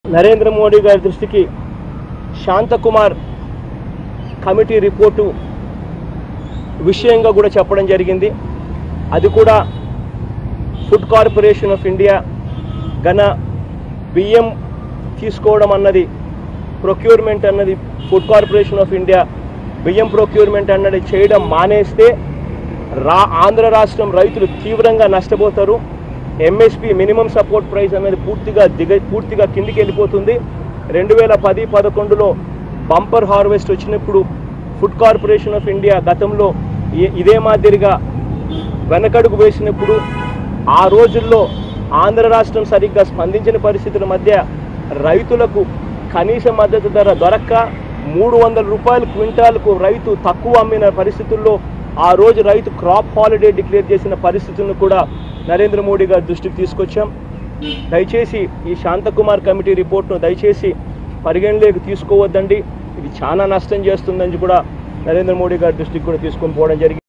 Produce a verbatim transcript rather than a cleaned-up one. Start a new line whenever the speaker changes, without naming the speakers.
నరేంద్ర మోడీ గారి దృష్టికి Shanthakumar committee report విషయంగా కూడా చెప్పడం జరిగింది. అది కూడా ఫుడ్ కార్పొరేషన్ ఆఫ్ ఇండియా గన బియ్యం తీసుకోవడం అన్నది ప్రొక్యూర్మెంట్ అన్నది ఫుడ్ కార్పొరేషన్ ఆఫ్ ఇండియా బియ్యం ప్రొక్యూర్మెంట్ అన్నది చేయడం మానేస్తే రా ఆంధ్ర రాష్ట్రం రైతులు తీవ్రంగా నష్టపోతారు. ఎంఎస్పి మినిమం సపోర్ట్ ప్రైస్ అనేది పూర్తిగా దిగ పూర్తిగా కిందికి వెళ్ళిపోతుంది. రెండు వేల పది పదకొండులో బంపర్ హార్వెస్ట్ వచ్చినప్పుడు ఫుడ్ కార్పొరేషన్ ఆఫ్ ఇండియా గతంలో ఇదే మాదిరిగా వెనకడుగు వేసినప్పుడు ఆ రోజుల్లో ఆంధ్ర రాష్ట్రం సరిగ్గా స్పందించిన పరిస్థితుల మధ్య రైతులకు కనీస మద్దతు ధర దొరక్క మూడు వందల రూపాయల క్వింటాల్కు రైతు తక్కువ అమ్మిన పరిస్థితుల్లో ఆ రోజు రైతు క్రాప్ హాలిడే డిక్లేర్ చేసిన పరిస్థితులను కూడా నరేంద్ర మోడీ గారి దృష్టికి తీసుకొచ్చాం. దయచేసి ఈ శాంతకుమార్ కమిటీ రిపోర్ట్ను దయచేసి పరిగణలోకి తీసుకోవద్దండి, ఇది చాలా నష్టం చేస్తుందని కూడా నరేంద్ర మోడీ గారి దృష్టికి కూడా తీసుకొని పోవడం జరిగింది.